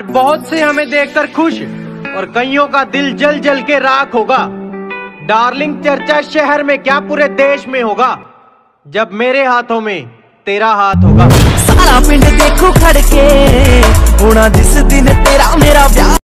बहुत से हमें देखकर खुश और कईयों का दिल जल जल के राख होगा। डार्लिंग चर्चा शहर में क्या पूरे देश में होगा, जब मेरे हाथों में तेरा हाथ होगा। सारा पिंड देखो खड़के होना जिस दिन तेरा मेरा ब्याह।